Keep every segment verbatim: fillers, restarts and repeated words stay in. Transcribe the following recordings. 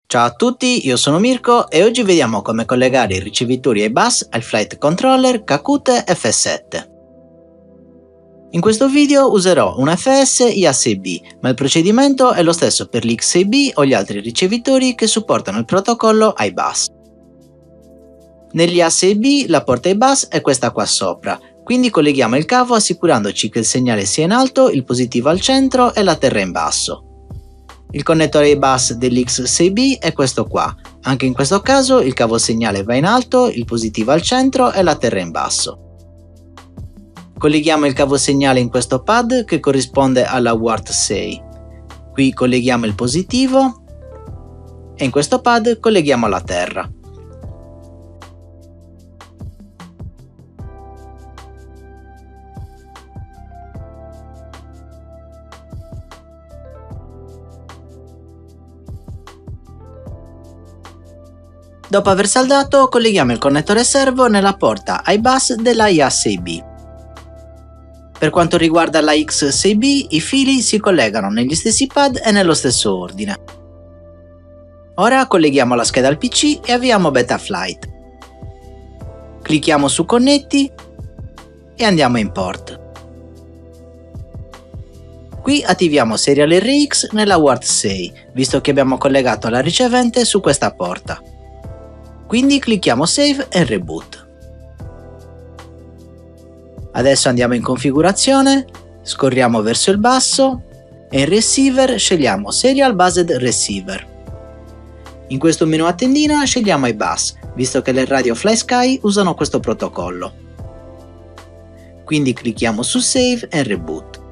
Ciao a tutti, io sono Mirko e oggi vediamo come collegare i ricevitori ai bus al Flight Controller Kakute F sette. In questo video userò un F S I A sei B, ma il procedimento è lo stesso per l'X sei B o gli altri ricevitori che supportano il protocollo ai bus. Negli A sei B la porta ai bus è questa qua sopra, quindi colleghiamo il cavo assicurandoci che il segnale sia in alto, il positivo al centro e la terra in basso. Il connettore ai bus dell'X sei B è questo qua, anche in questo caso il cavo segnale va in alto, il positivo al centro e la terra in basso. Colleghiamo il cavo segnale in questo pad che corrisponde alla W A R T sei. Qui colleghiamo il positivo e in questo pad colleghiamo la terra. Dopo aver saldato, colleghiamo il connettore servo nella porta ai bus della I A sei B. Per quanto riguarda la X sei B, i fili si collegano negli stessi pad e nello stesso ordine. Ora colleghiamo la scheda al P C e avviamo Betaflight. Clicchiamo su Connetti e andiamo in port. Qui attiviamo Serial R X nella W A R T sei, visto che abbiamo collegato la ricevente su questa porta. Quindi clicchiamo Save e Reboot. Adesso andiamo in configurazione, scorriamo verso il basso e in Receiver scegliamo Serial Based Receiver. In questo menu a tendina scegliamo i bus, visto che le radio FlySky usano questo protocollo. Quindi clicchiamo su Save e Reboot.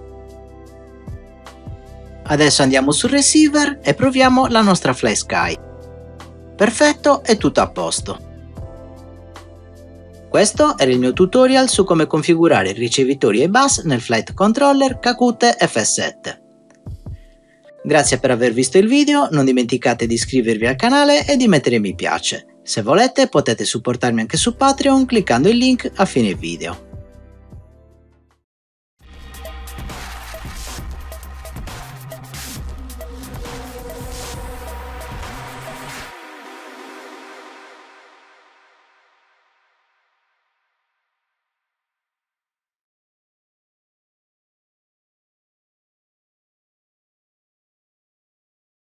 Adesso andiamo su Receiver e proviamo la nostra FlySky. Perfetto, è tutto a posto. Questo era il mio tutorial su come configurare i ricevitori e bus nel Flight Controller Kakute F sette. Grazie per aver visto il video, non dimenticate di iscrivervi al canale e di mettere mi piace. Se volete potete supportarmi anche su Patreon cliccando il link a fine video.